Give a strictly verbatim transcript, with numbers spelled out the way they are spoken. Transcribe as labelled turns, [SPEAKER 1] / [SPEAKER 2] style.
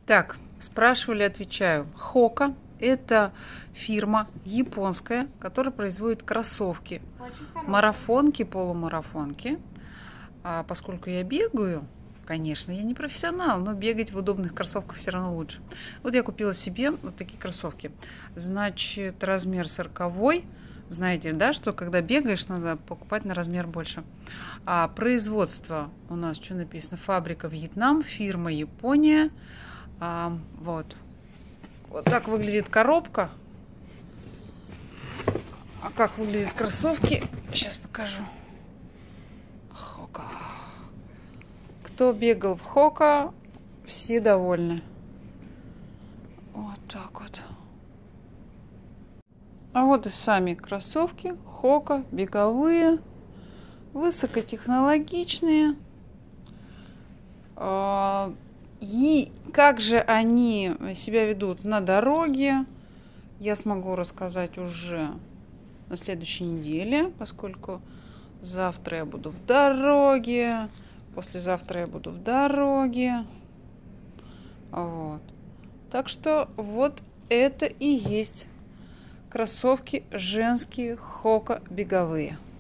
[SPEAKER 1] Так, спрашивали, отвечаю. Хока – это фирма японская, которая производит кроссовки. Марафонки, полумарафонки. А поскольку я бегаю, конечно, я не профессионал, но бегать в удобных кроссовках все равно лучше. Вот я купила себе вот такие кроссовки. Значит, размер сороковой. Знаете, да, что когда бегаешь, надо покупать на размер больше. А производство у нас, что написано, фабрика Вьетнам, фирма Япония. А, вот. Вот так выглядит коробка. А как выглядят кроссовки, сейчас покажу. Хока. Кто бегал в Хока, все довольны. Вот так вот. А вот и сами кроссовки Хока, беговые, высокотехнологичные. И как же они себя ведут на дороге, я смогу рассказать уже на следующей неделе, поскольку завтра я буду в дороге, послезавтра я буду в дороге. Вот. Так что вот это и есть кроссовки женские Хока беговые.